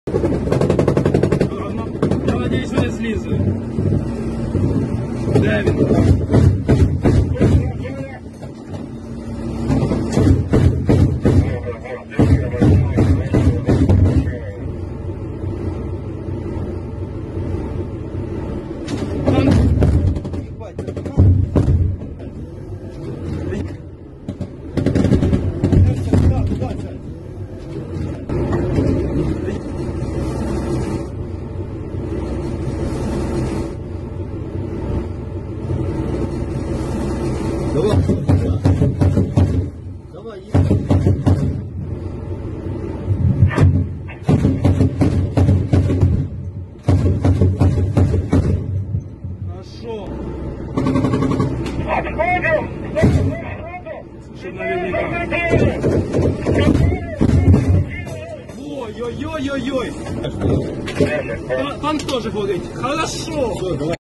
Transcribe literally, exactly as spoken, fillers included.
Я надіюсь, що не злізе. Де він? Давай. Давай, Хорошо. Отходим! Слушай, наверняка. Ой-ой-ой-ой-ой. Танк тоже ходить. Хорошо.